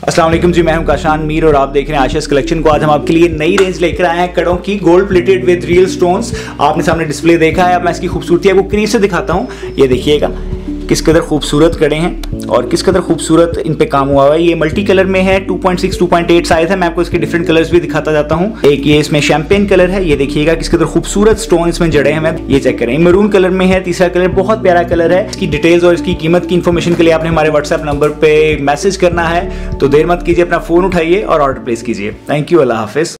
अस्सलाम वालेकुम जी, मैं हूं काशान मीर और आप देख रहे हैं आशीष कलेक्शन को। आज हम आपके लिए नई रेंज लेकर आए हैं कड़ों की, gold plated with real stones. आपने सामने डिस्प्ले देखा है, अब मैं इसकी खूबसूरती आपको करीब से दिखाता हूं। ये देखिएगा किस कदर खूबसूरत कड़े हैं और किस कदर खूबसूरत इन पे काम हुआ है। ये मल्टी कलर में है, 2.6 2.8 साइज है। मैं आपको इसके डिफरेंट कलर्स भी दिखाता जाता हूँ। एक ये इसमें शैंपेन कलर है, ये देखिएगा किस कदर खूबसूरत स्टोन इसमें जड़े हैं। ये चेक करें, मरून कलर में है। तीसरा कलर बहुत प्यारा कलर है। इसकी डिटेल्स और इसकी कीमत की इन्फॉर्मेशन के लिए आपने हमारे व्हाट्सएप नंबर पे मैसेज करना है, तो देर मत कीजिए, अपना फोन उठाइए और ऑर्डर प्लेस कीजिए। थैंक यू, अल्लाह हाफिज।